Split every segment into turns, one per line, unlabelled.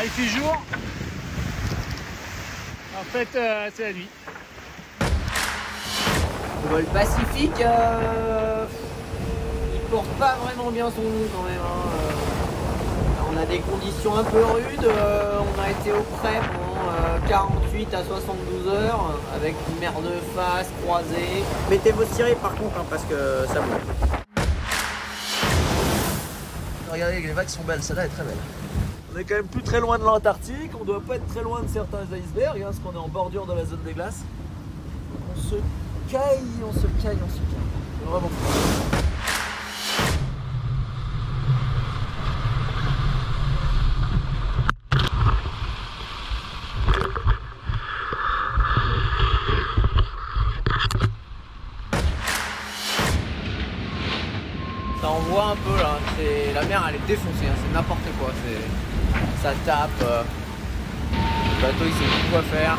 il fait jour. En fait, c'est la nuit.
Le Pacifique, il porte pas vraiment bien son nom quand même. On a des conditions un peu rudes. On a été au frais pendant 48 à 72 heures avec une mer de face croisée. Mettez vos cirés par contre parce que ça bouge.
Regardez, les vagues sont belles, celle-là est très belle. On est quand même plus très loin de l'Antarctique, on doit pas être très loin de certains icebergs, parce qu'on est en bordure de la zone des glaces. On se caille, on se caille, on se caille. C'est vraiment fou.
Ça envoie un peu là, la mer elle est défoncée, hein. C'est n'importe quoi, ça tape, le bateau il sait plus quoi faire.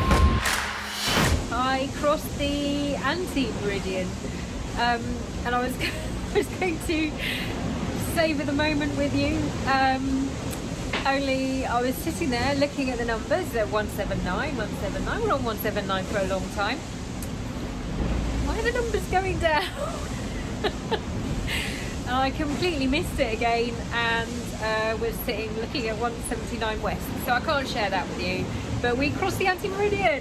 I crossed the anti-meridian and I was going to savor the moment with you, only I was sitting there looking at the numbers at 179, we're on 179 for a long time. Why are the numbers going down? And I completely missed it again and was sitting looking at 179 west. So I can't share that with you. But we crossed the anti-meridian.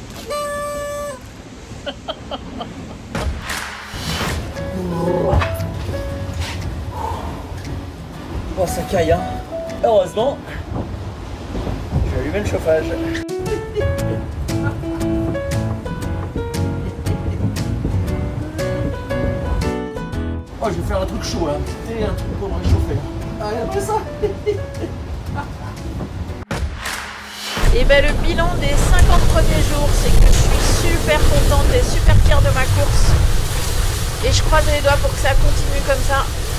Oh, ça caille, hein. Heureusement, j'ai allumé le chauffage. Oh, je vais faire un truc chaud là, un petit thé, un truc pour me réchauffer. Ah, regardez ça.
Et ben le bilan des 50 premiers jours, c'est que je suis super contente et super fière de ma course. Et je croise les doigts pour que ça continue comme ça.